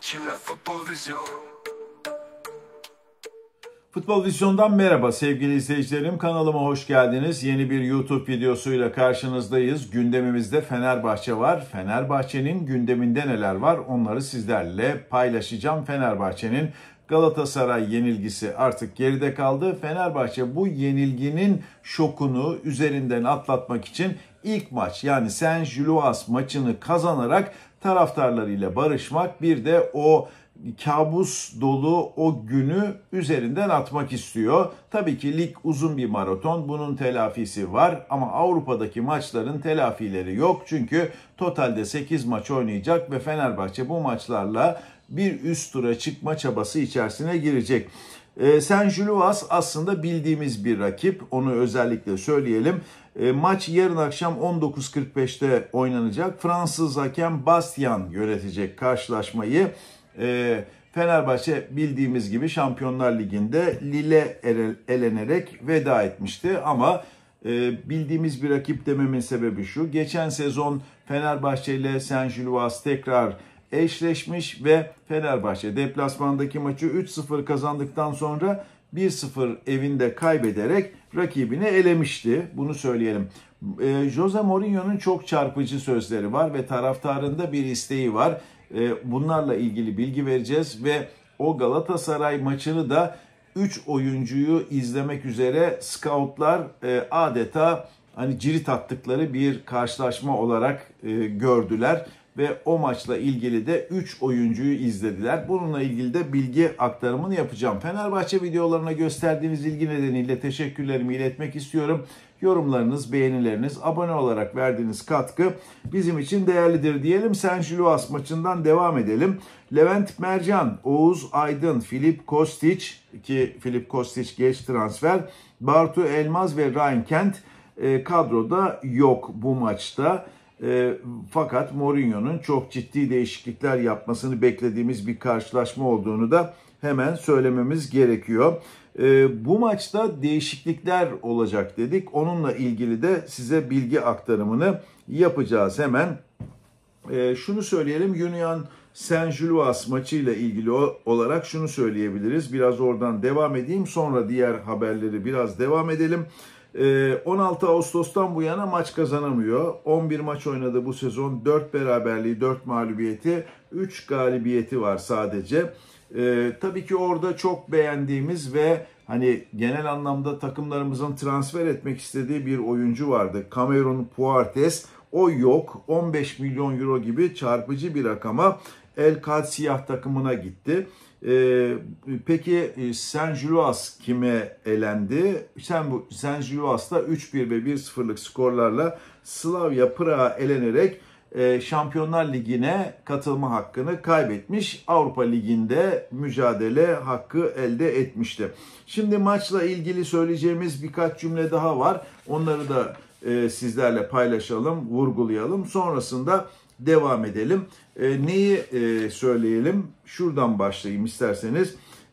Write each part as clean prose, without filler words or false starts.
Futbol Vizyon'dan merhaba sevgili izleyicilerim. Kanalıma hoş geldiniz. Yeni bir YouTube videosuyla karşınızdayız. Gündemimizde Fenerbahçe var. Fenerbahçe'nin gündeminde neler var onları sizlerle paylaşacağım. Fenerbahçe'nin Galatasaray yenilgisi artık geride kaldı. Fenerbahçe bu yenilginin şokunu üzerinden atlatmak için ilk maç yani Saint-Gilloise maçını kazanarak taraftarlarıyla barışmak, bir de o kabus dolu o günü üzerinden atmak istiyor. Tabii ki lig uzun bir maraton. Bunun telafisi var ama Avrupa'daki maçların telafileri yok. Çünkü totalde 8 maç oynayacak ve Fenerbahçe bu maçlarla bir üst tura çıkma çabası içerisine girecek. Saint-Gilloise aslında bildiğimiz bir rakip. Onu özellikle söyleyelim. Maç yarın akşam 19.45'te oynanacak. Fransız hakem Bastien yönetecek karşılaşmayı. Fenerbahçe bildiğimiz gibi Şampiyonlar Ligi'nde Lille elenerek veda etmişti ama bildiğimiz bir rakip dememin sebebi şu: geçen sezon Fenerbahçe ile Saint-Gilloise tekrar eşleşmiş ve Fenerbahçe deplasmandaki maçı 3-0 kazandıktan sonra 1-0 evinde kaybederek rakibini elemişti. Bunu söyleyelim. Jose Mourinho'nun çok çarpıcı sözleri var ve taraftarında bir isteği var. Bunlarla ilgili bilgi vereceğiz ve o Galatasaray maçını da 3 oyuncuyu izlemek üzere scoutlar adeta hani cirit attıkları bir karşılaşma olarak gördüler ve o maçla ilgili de 3 oyuncuyu izlediler. Bununla ilgili de bilgi aktarımını yapacağım. Fenerbahçe videolarına gösterdiğiniz ilgi nedeniyle teşekkürlerimi iletmek istiyorum. Yorumlarınız, beğenileriniz, abone olarak verdiğiniz katkı bizim için değerlidir diyelim. Saint-Gilloise maçından devam edelim. Levent Mercan, Oğuz Aydın, Filip Kostić ki Filip Kostić geç transfer, Bartu Elmaz ve Ryan Kent kadroda yok bu maçta. Fakat Mourinho'nun çok ciddi değişiklikler yapmasını beklediğimiz bir karşılaşma olduğunu da hemen söylememiz gerekiyor. Bu maçta değişiklikler olacak dedik. Onunla ilgili de size bilgi aktarımını yapacağız hemen. Şunu söyleyelim, Union Saint-Gilloise maçıyla ilgili olarak şunu söyleyebiliriz. Biraz oradan devam edeyim, sonra diğer haberleri biraz devam edelim. 16 Ağustos'tan bu yana maç kazanamıyor. 11 maç oynadı bu sezon. 4 beraberliği, 4 mağlubiyeti, 3 galibiyeti var sadece. Tabii ki orada çok beğendiğimiz ve hani genel anlamda takımlarımızın transfer etmek istediği bir oyuncu vardı. Cameron Puertes. O yok. 15 milyon euro gibi çarpıcı bir rakama El Qadsiyah takımına gitti. Peki Saint-Gilloise kime elendi? Saint-Gilloise'da 3-1 ve 1-0'lık skorlarla Slavia Prag'a elenerek Şampiyonlar Ligi'ne katılma hakkını kaybetmiş. Avrupa Ligi'nde mücadele hakkı elde etmişti. Şimdi maçla ilgili söyleyeceğimiz birkaç cümle daha var. Onları da sizlerle paylaşalım, vurgulayalım. Sonrasında devam edelim. Neyi söyleyelim? Şuradan başlayayım isterseniz.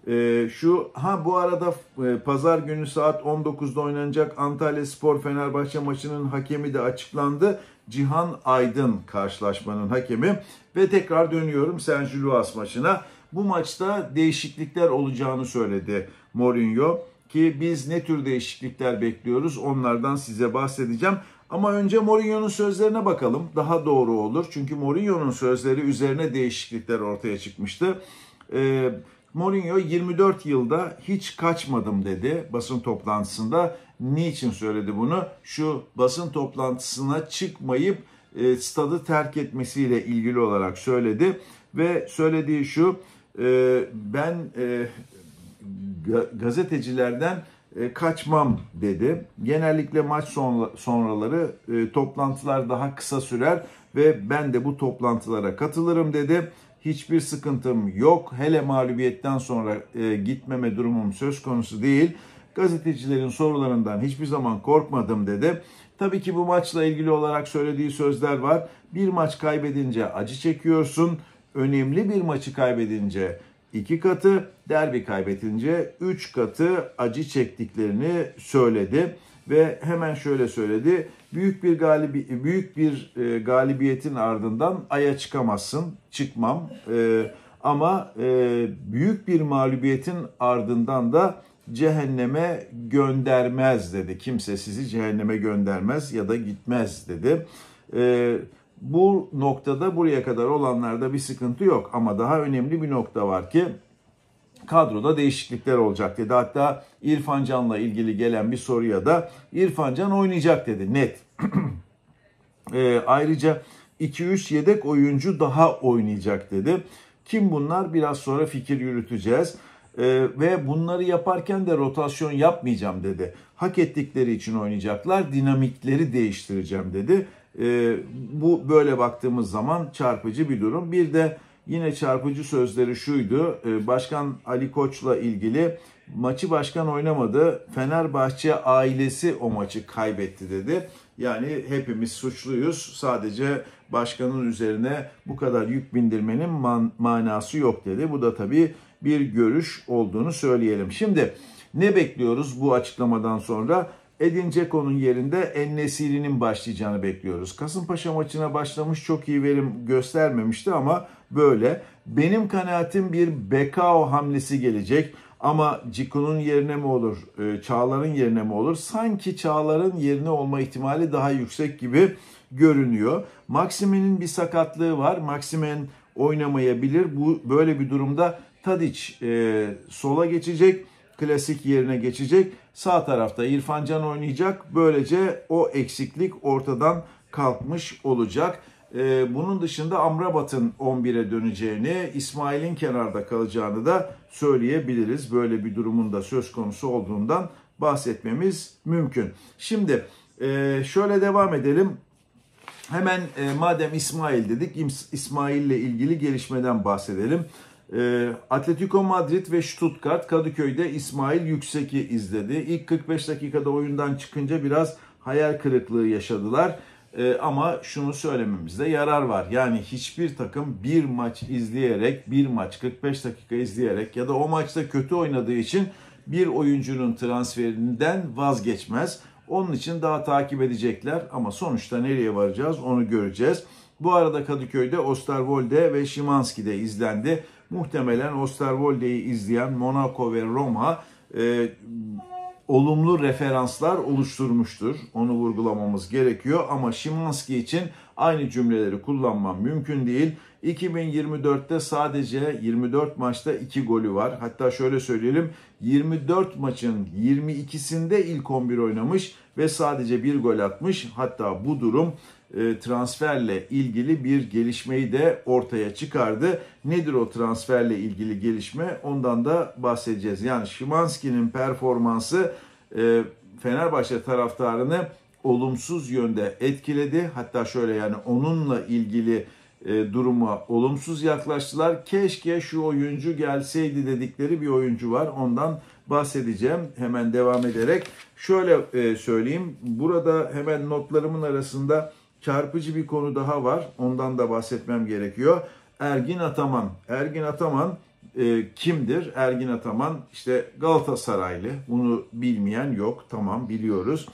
Bu arada pazar günü saat 19'da oynanacak Antalyaspor Fenerbahçe maçının hakemi de açıklandı. Cihan Aydın karşılaşmanın hakemi ve tekrar dönüyorum Saint-Gilloise maçına. Bu maçta değişiklikler olacağını söyledi Mourinho ki biz ne tür değişiklikler bekliyoruz onlardan size bahsedeceğim. Ama önce Mourinho'nun sözlerine bakalım. Daha doğru olur. Çünkü Mourinho'nun sözleri üzerine değişiklikler ortaya çıkmıştı. Mourinho 24 yılda hiç kaçmadım dedi basın toplantısında. Niçin söyledi bunu? Şu basın toplantısına çıkmayıp stadı terk etmesiyle ilgili olarak söyledi. Ve söylediği şu: ben gazetecilerden kaçmam dedi. Genellikle maç sonraları toplantılar daha kısa sürer ve ben de bu toplantılara katılırım dedi. Hiçbir sıkıntım yok. Hele mağlubiyetten sonra gitmeme durumum söz konusu değil. Gazetecilerin sorularından hiçbir zaman korkmadım dedi. Tabii ki bu maçla ilgili olarak söylediği sözler var. Bir maç kaybedince acı çekiyorsun. Önemli bir maçı kaybedince 2 katı, derbi kaybedince 3 katı acı çektiklerini söyledi. Ve hemen şöyle söyledi: büyük bir galibiyetin ardından aya çıkamazsın, çıkmam. Ama büyük bir mağlubiyetin ardından da cehenneme göndermez dedi. Kimse sizi cehenneme göndermez ya da gitmez dedi. Bu noktada buraya kadar olanlarda bir sıkıntı yok. Ama daha önemli bir nokta var ki kadroda değişiklikler olacak dedi. Hatta İrfan Can'la ilgili gelen bir soruya da İrfan Can oynayacak dedi net. Ayrıca 2-3 yedek oyuncu daha oynayacak dedi. Kim bunlar? Biraz sonra fikir yürüteceğiz. Ve bunları yaparken de rotasyon yapmayacağım dedi. Hak ettikleri için oynayacaklar, dinamikleri değiştireceğim dedi. Bu böyle baktığımız zaman çarpıcı bir durum. Bir de yine çarpıcı sözleri şuydu. Başkan Ali Koç'la ilgili maçı başkan oynamadı. Fenerbahçe ailesi o maçı kaybetti dedi. Yani hepimiz suçluyuz. Sadece başkanın üzerine bu kadar yük bindirmenin manası yok dedi. Bu da tabii bir görüş olduğunu söyleyelim. Şimdi ne bekliyoruz bu açıklamadan sonra? Edin Dzeko'nun yerinde En-Nesyri'nin başlayacağını bekliyoruz. Kasımpaşa maçına başlamış, çok iyi verim göstermemişti ama böyle. Benim kanaatim bir Bekao hamlesi gelecek. Ama Dzeko'nun yerine mi olur, Çağlar'ın yerine mi olur? Sanki Çağlar'ın yerine olma ihtimali daha yüksek gibi görünüyor. Maximen'in bir sakatlığı var. Maximen oynamayabilir. Böyle bir durumda Tadic sola geçecek. Klasik yerine geçecek. Sağ tarafta İrfan Can oynayacak. Böylece o eksiklik ortadan kalkmış olacak. Bunun dışında Amrabat'ın 11'e döneceğini, İsmail'in kenarda kalacağını da söyleyebiliriz. Böyle bir durumun da söz konusu olduğundan bahsetmemiz mümkün. Şimdi şöyle devam edelim. Hemen madem İsmail dedik, İsmail ile ilgili gelişmeden bahsedelim. Atletico Madrid ve Stuttgart Kadıköy'de İsmail Yüksek'i izledi. İlk 45 dakikada oyundan çıkınca biraz hayal kırıklığı yaşadılar. Ama şunu söylememizde yarar var. Yani hiçbir takım bir maç izleyerek, bir maç 45 dakika izleyerek ya da o maçta kötü oynadığı için bir oyuncunun transferinden vazgeçmez. Onun için daha takip edecekler ama sonuçta nereye varacağız onu göreceğiz. Bu arada Kadıköy'de Osterwolde ve Szymański de izlendi. Muhtemelen Osterwolde'yi izleyen Monaco ve Roma olumlu referanslar oluşturmuştur. Onu vurgulamamız gerekiyor ama Szymański için aynı cümleleri kullanmam mümkün değil. 2024'te sadece 24 maçta 2 golü var. Hatta şöyle söyleyelim, 24 maçın 22'sinde ilk 11 oynamış ve sadece 1 gol atmış. Hatta bu durum transferle ilgili bir gelişmeyi de ortaya çıkardı. Nedir o transferle ilgili gelişme? Ondan da bahsedeceğiz. Yani Szymański'nin performansı Fenerbahçe taraftarını olumsuz yönde etkiledi. Hatta şöyle, yani onunla ilgili duruma olumsuz yaklaştılar. Keşke şu oyuncu gelseydi dedikleri bir oyuncu var. Ondan bahsedeceğim hemen devam ederek. Şöyle söyleyeyim. Burada hemen notlarımın arasında çarpıcı bir konu daha var. Ondan da bahsetmem gerekiyor. Ergin Ataman. Ergin Ataman kimdir? Ergin Ataman işte Galatasaraylı. Bunu bilmeyen yok. Tamam, biliyoruz.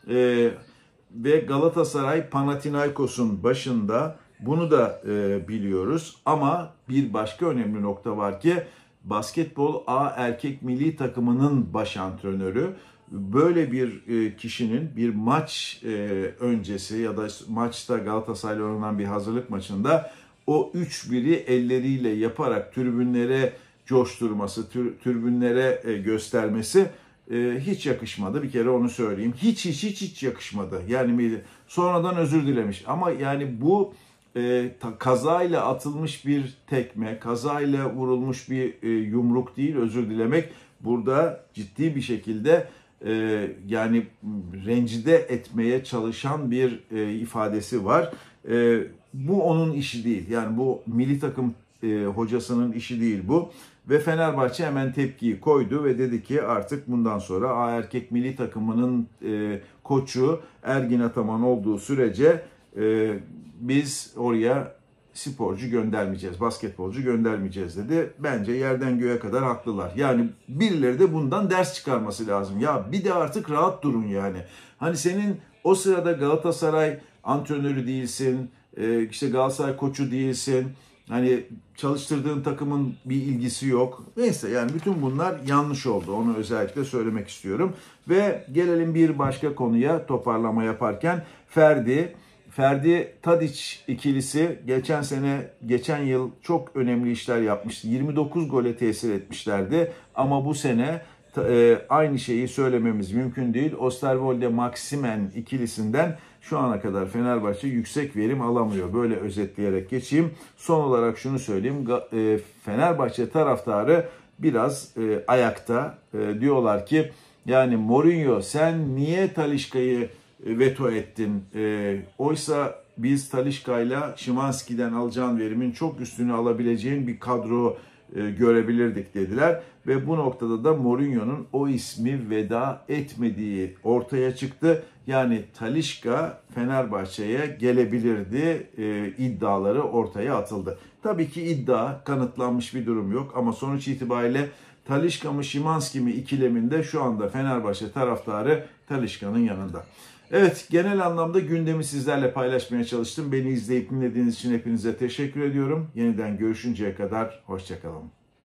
Ve Galatasaray Panathinaikos'un başında. Bunu da biliyoruz. Ama bir başka önemli nokta var ki basketbol A erkek milli takımının baş antrenörü. Böyle bir kişinin bir maç öncesi ya da maçta Galatasaray'la oynanan bir hazırlık maçında o 3-1'i elleriyle yaparak tribünlere coşturması, tribünlere göstermesi hiç yakışmadı. Bir kere onu söyleyeyim. Hiç yakışmadı. Yani sonradan özür dilemiş. Ama yani bu kazayla atılmış bir tekme, kazayla vurulmuş bir yumruk değil, özür dilemek. Burada ciddi bir şekilde yani rencide etmeye çalışan bir ifadesi var. Bu onun işi değil. Yani bu milli takım hocasının işi değil bu. Ve Fenerbahçe hemen tepkiyi koydu ve dedi ki artık bundan sonra A erkek milli takımının koçu Ergin Ataman olduğu sürece biz oraya sporcu göndermeyeceğiz, basketbolcu göndermeyeceğiz dedi. Bence yerden göğe kadar haklılar. Yani birileri de bundan ders çıkarması lazım. Ya bir de artık rahat durun yani. Hani senin o sırada Galatasaray antrenörü değilsin, işte Galatasaray koçu değilsin. Hani çalıştırdığın takımın bir ilgisi yok. Neyse yani bütün bunlar yanlış oldu. Onu özellikle söylemek istiyorum. Ve gelelim bir başka konuya toparlama yaparken Ferdi Tadic ikilisi geçen yıl çok önemli işler yapmıştı. 29 gole tesir etmişlerdi ama bu sene aynı şeyi söylememiz mümkün değil. Osterwolde Maximen ikilisinden şu ana kadar Fenerbahçe yüksek verim alamıyor. Böyle özetleyerek geçeyim. Son olarak şunu söyleyeyim. Fenerbahçe taraftarı biraz ayakta. Diyorlar ki yani Mourinho sen niye Talisca'yı veto ettin? Oysa biz Talisca'yla Szymański'den alacağın verimin çok üstünü alabileceğin bir kadro görebilirdik dediler. Ve bu noktada da Mourinho'nun o ismi veda etmediği ortaya çıktı. Yani Talisca Fenerbahçe'ye gelebilirdi iddiaları ortaya atıldı. Tabii ki iddia, kanıtlanmış bir durum yok ama sonuç itibariyle Talisca mı Szymański mi ikileminde şu anda Fenerbahçe taraftarı Talisca'nın yanında. Evet, genel anlamda gündemi sizlerle paylaşmaya çalıştım. Beni izleyip dinlediğiniz için hepinize teşekkür ediyorum. Yeniden görüşünceye kadar hoşça kalın.